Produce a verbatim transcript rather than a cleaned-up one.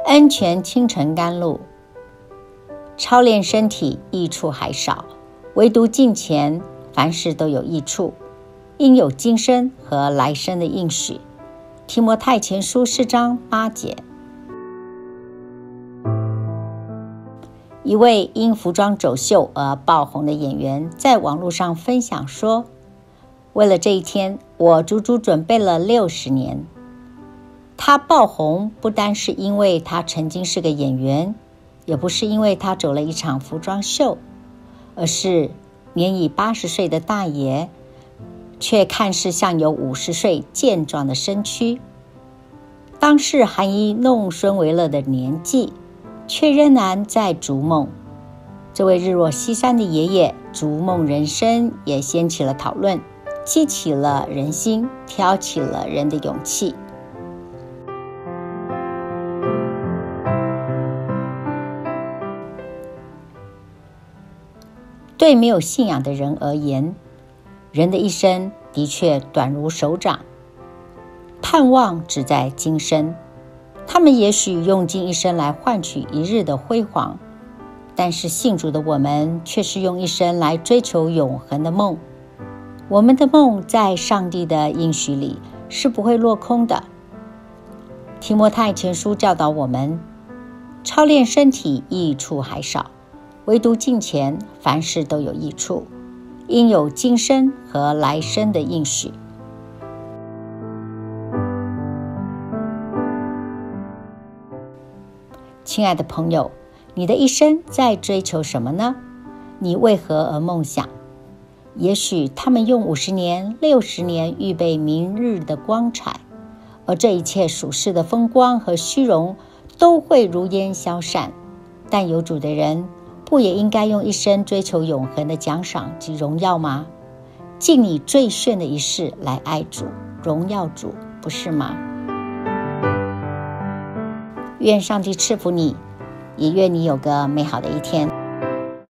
恩泉清晨甘露，操练身体益处还少，唯独敬虔凡事都有益处，应有今生和来生的应许。提摩太前书四章八节。一位因服装走秀而爆红的演员在网络上分享说，为了这一天，我足足准备了六十年。他爆红不单是因为他曾经是个演员，也不是因为他走了一场服装秀，而是年已八十岁的大爷，却看似像有五十岁健壮的身躯。当是还以弄孙为乐的年纪，却仍然在逐梦。这位日落西山的爷爷逐梦人生，也掀起了讨论，激起了人心，挑起了人的勇气。对没有信仰的人而言，人的一生的确短如手掌，盼望只在今生。他们也许用尽一生来换取一日的辉煌，但是信主的我们却是用一生来追求永恒的梦。我们的梦在上帝的应许里是不会落空的。提摩太前书教导我们，操练身体益处还少，唯独敬虔凡事都有益处，应有今生和来生的应许。亲爱的朋友，你的一生在追求什么呢？你为何而梦想？也许他们用五十年、六十年预备明日的光彩，而这一切属世的风光和虚荣都会如烟消散。但有主的人，不也应该用一生追求永恒的奖赏及荣耀吗？尽你最炫的一世来爱主、荣耀主，不是吗？愿上帝赐福你，也愿你有个美好的一天。